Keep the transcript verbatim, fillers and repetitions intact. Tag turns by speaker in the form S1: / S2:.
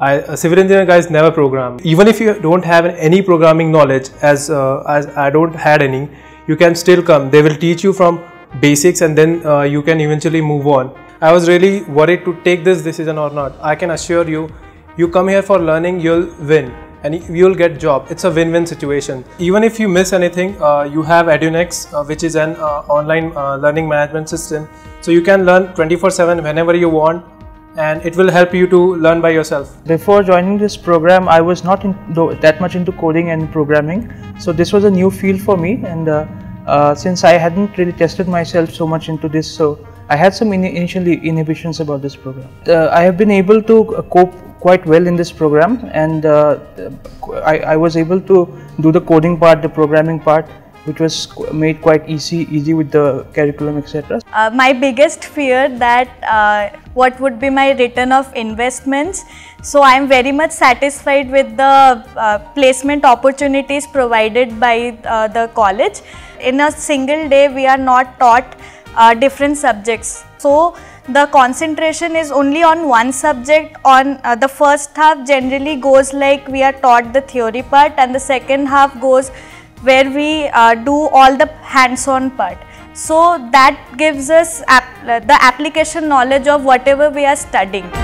S1: I, uh, civil engineer guys never program. Even if you don't have any programming knowledge, as uh, as I don't had any, you can still come. They will teach you from basics, and then uh, you can eventually move on. I was really worried to take this decision or not. I can assure you, you come here for learning, you'll win and you'll get job. It's a win-win situation. Even if you miss anything, uh, you have Edunxt, uh, which is an uh, online uh, learning management system. So you can learn twenty-four seven whenever you want, and it will help you to learn by yourself.
S2: Before joining this program, I was not in, that much into coding and programming. So this was a new field for me, and uh, uh, since I hadn't really tested myself so much into this, so I had some in initial inhibitions about this program. Uh, I have been able to cope quite well in this program, and uh, I, I was able to do the coding part, the programming part, which was made quite easy, easy with the curriculum, et cetera.
S3: Uh, my biggest fear that uh, what would be my return of investments. So I am very much satisfied with the uh, placement opportunities provided by uh, the college. In a single day, we are not taught uh, different subjects. So the concentration is only on one subject. On uh, the first half generally goes like we are taught the theory part, and the second half goes where we uh, do all the hands-on part. So that gives us ap the application knowledge of whatever we are studying.